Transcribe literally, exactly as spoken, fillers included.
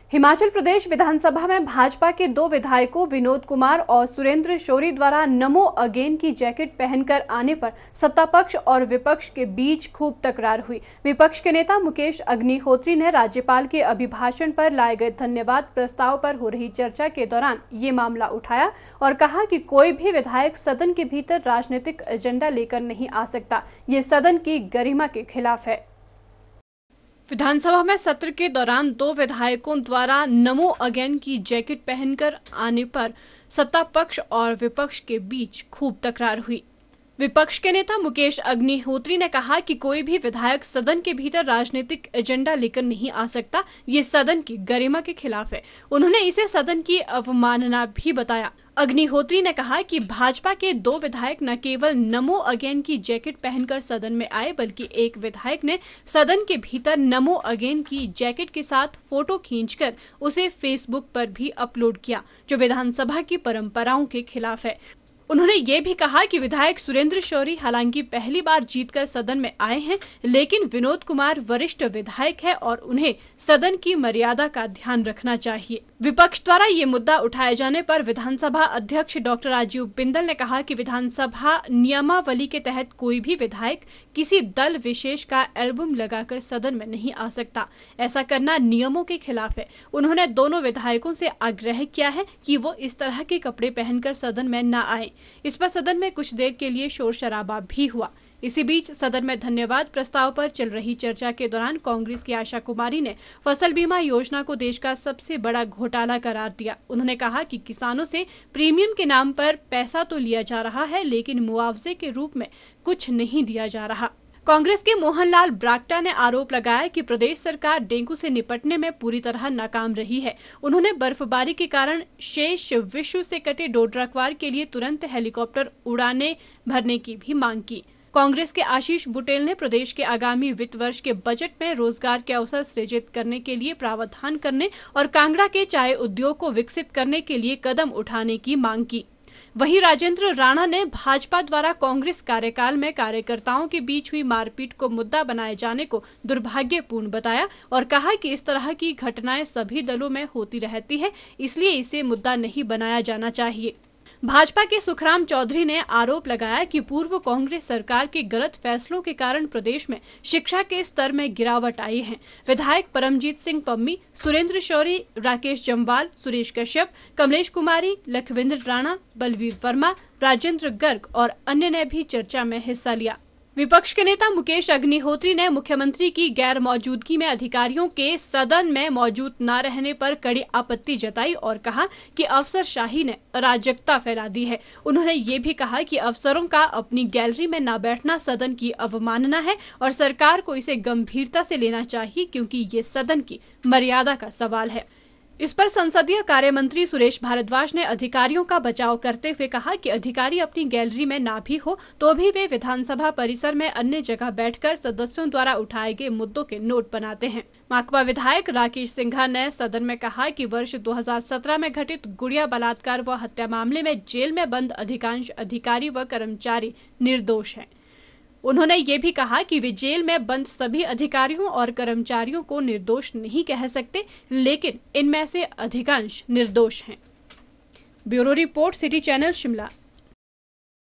हिमाचल प्रदेश विधानसभा में भाजपा के दो विधायकों विनोद कुमार और सुरेंद्र शौरी द्वारा नमो अगेन की जैकेट पहनकर आने पर सत्तापक्ष और विपक्ष के बीच खूब तकरार हुई। विपक्ष के नेता मुकेश अग्निहोत्री ने राज्यपाल के अभिभाषण पर लाए गए धन्यवाद प्रस्ताव पर हो रही चर्चा के दौरान ये मामला उठाया और कहा कि कोई भी विधायक सदन के भीतर राजनीतिक एजेंडा लेकर नहीं आ सकता। ये सदन की गरिमा के खिलाफ है। विधानसभा में सत्र के दौरान दो विधायकों द्वारा नमो अगेन की जैकेट पहनकर आने पर सत्ता पक्ष और विपक्ष के बीच खूब तकरार हुई। विपक्ष के नेता मुकेश अग्निहोत्री ने कहा कि कोई भी विधायक सदन के भीतर राजनीतिक एजेंडा लेकर नहीं आ सकता। ये सदन की गरिमा के खिलाफ है। उन्होंने इसे सदन की अवमानना भी बताया। अग्निहोत्री ने कहा कि भाजपा के दो विधायक न केवल नमो अगेन की जैकेट पहनकर सदन में आए, बल्कि एक विधायक ने सदन के भीतर नमो अगेन की जैकेट के साथ फोटो खींचकर उसे फेसबुक पर भी अपलोड किया, जो विधानसभा की परंपराओं के खिलाफ है। उन्होंने ये भी कहा कि विधायक सुरेंद्र शौरी हालांकि पहली बार जीतकर सदन में आए हैं, लेकिन विनोद कुमार वरिष्ठ विधायक है और उन्हें सदन की मर्यादा का ध्यान रखना चाहिए। विपक्ष द्वारा ये मुद्दा उठाए जाने पर विधानसभा अध्यक्ष डॉक्टर राजीव बिंदल ने कहा कि विधानसभा नियमावली के तहत कोई भी विधायक किसी दल विशेष का एल्बम लगाकर सदन में नहीं आ सकता। ऐसा करना नियमों के खिलाफ है। उन्होंने दोनों विधायकों से आग्रह किया है कि वो इस तरह के कपड़े पहनकर सदन में न आए। इस पर सदन में कुछ देर के लिए शोर शराबा भी हुआ। इसी बीच सदन में धन्यवाद प्रस्ताव पर चल रही चर्चा के दौरान कांग्रेस की आशा कुमारी ने फसल बीमा योजना को देश का सबसे बड़ा घोटाला करार दिया। उन्होंने कहा कि किसानों से प्रीमियम के नाम पर पैसा तो लिया जा रहा है, लेकिन मुआवजे के रूप में कुछ नहीं दिया जा रहा। कांग्रेस के मोहनलाल ब्राक्टा ने आरोप लगाया कि प्रदेश सरकार डेंगू से निपटने में पूरी तरह नाकाम रही है। उन्होंने बर्फबारी के कारण शेष विश्व से कटे डोडराक्वार के लिए तुरंत हेलीकॉप्टर उड़ाने भरने की भी मांग की। कांग्रेस के आशीष बुटेल ने प्रदेश के आगामी वित्त वर्ष के बजट में रोजगार के अवसर सृजित करने के लिए प्रावधान करने और कांगड़ा के चाय उद्योग को विकसित करने के लिए कदम उठाने की मांग की। वहीं राजेंद्र राणा ने भाजपा द्वारा कांग्रेस कार्यकाल में कार्यकर्ताओं के बीच हुई मारपीट को मुद्दा बनाए जाने को दुर्भाग्यपूर्ण बताया और कहा कि इस तरह की घटनाएं सभी दलों में होती रहती है, इसलिए इसे मुद्दा नहीं बनाया जाना चाहिए। भाजपा के सुखराम चौधरी ने आरोप लगाया कि पूर्व कांग्रेस सरकार के गलत फैसलों के कारण प्रदेश में शिक्षा के स्तर में गिरावट आई है। विधायक परमजीत सिंह पम्मी, सुरेंद्र शौरी, राकेश जम्वाल, सुरेश कश्यप, कमलेश कुमारी, लखविंद्र राणा, बलवीर वर्मा, राजेंद्र गर्ग और अन्य ने भी चर्चा में हिस्सा लिया। विपक्ष के नेता मुकेश अग्निहोत्री ने मुख्यमंत्री की गैर मौजूदगी में अधिकारियों के सदन में मौजूद न रहने पर कड़ी आपत्ति जताई और कहा कि अफसरशाही ने अराजकता फैला दी है। उन्होंने ये भी कहा कि अफसरों का अपनी गैलरी में न बैठना सदन की अवमानना है और सरकार को इसे गंभीरता से लेना चाहिए, क्योंकि ये सदन की मर्यादा का सवाल है। इस पर संसदीय कार्य मंत्री सुरेश भारद्वाज ने अधिकारियों का बचाव करते हुए कहा कि अधिकारी अपनी गैलरी में ना भी हो तो भी वे विधानसभा परिसर में अन्य जगह बैठकर सदस्यों द्वारा उठाए गए मुद्दों के नोट बनाते हैं। माकपा विधायक राकेश सिंघा ने सदन में कहा कि वर्ष दो हज़ार सत्रह में घटित गुड़िया बलात्कार व हत्या मामले में जेल में बंद अधिकांश अधिकारी व कर्मचारी निर्दोष हैं। उन्होंने ये भी कहा कि वे जेल में बंद सभी अधिकारियों और कर्मचारियों को निर्दोष नहीं कह सकते, लेकिन इनमें से अधिकांश निर्दोष हैं। Bureau report, city channel, Shimla.